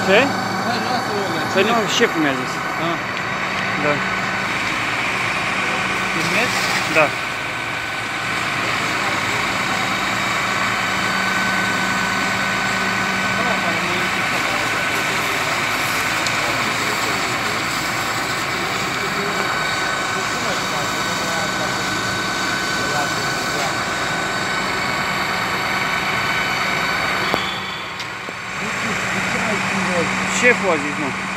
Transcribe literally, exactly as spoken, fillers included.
Ce? Hai, lasă-o. Păi nu, șeful mi-a zis. Ah. Da. Filmezi? Da. Șeful a zis, nu.